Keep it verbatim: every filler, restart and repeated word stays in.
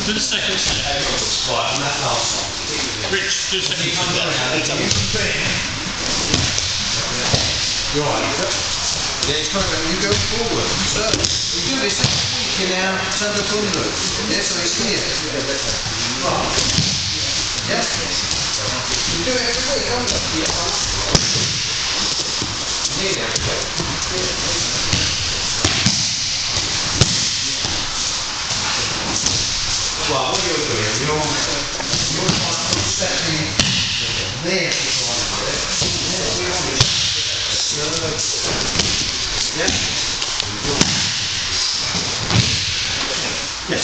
Do the second step. Right, on that last one. Rich, do the second step. You're right. Yeah, it's kind of, you go forward. So, you do this every week in our Tanda Kundu. Yeah, so it's here. Right. Yes? You do it every week, don't you? Here, there we go. Well, what you're doing, you're, you're stepping there to try and do it. Yeah? Yes.